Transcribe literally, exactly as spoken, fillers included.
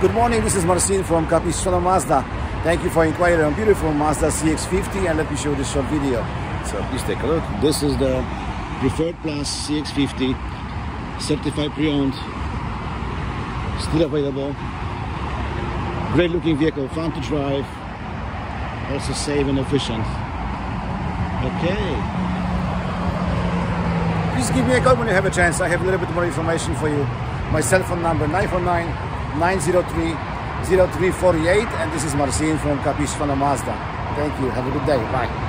Good morning, this is Marcin from CapoMazda. Thank you for inquiring on beautiful Mazda C X fifty, and let me show you this short video. So please take a look. This is the Preferred Plus C X fifty, certified pre-owned, still available. Great looking vehicle, fun to drive, also safe and efficient. Okay. Please give me a call when you have a chance. I have a little bit more information for you. My cell phone number nine four nine, nine zero three, zero three four eight, and this is Marcin from CapoMazda. Thank you. Have a good day. Bye.